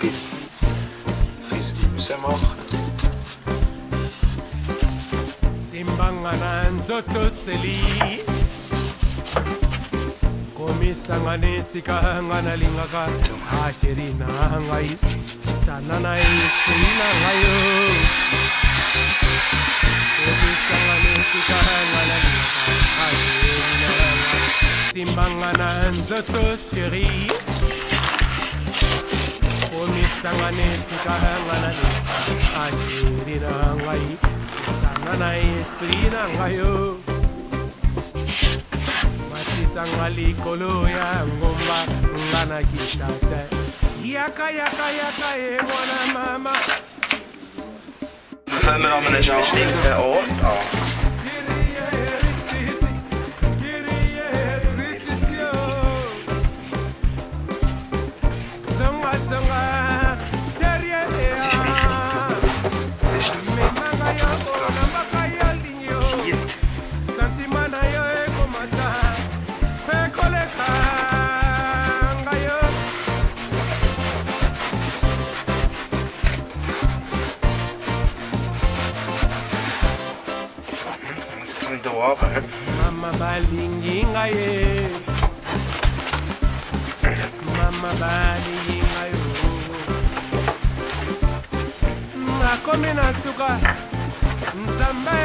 fils. Fils, c'est mort. Simbangana nzoto seli komisangane sikangana lingaka asherina ngai sanana isina ngayo komisangane sikangana lingaka asherina simbangana nzoto sheri komisangane sikangana lingaka asherina ngai sanana isina ngayo Matisanga likolo ya ngomba ngana kitata Yaka yaka yaka mwana mama För med dem är det åt. Ja. Was ist das? Tiet. Mama balinginga ye Mama balinginga yo Nakomi na suka Nzambe